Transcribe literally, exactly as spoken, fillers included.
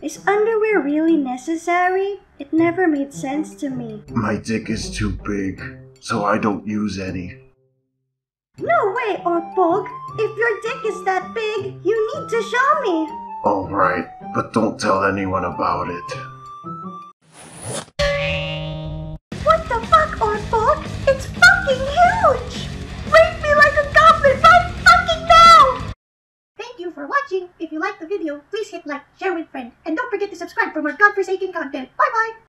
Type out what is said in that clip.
Is underwear really necessary? It never made sense to me. My dick is too big, so I don't use any. No way, Orpog! If your dick is that big, you need to show me! Alright, but don't tell anyone about it. What the fuck, Orpog? It's fucking huge! Rape me like a goblin right fucking now! Thank you for watching. If you liked the video, please hit like, share with friends, and don't forget to subscribe for more godforsaken content. Bye bye!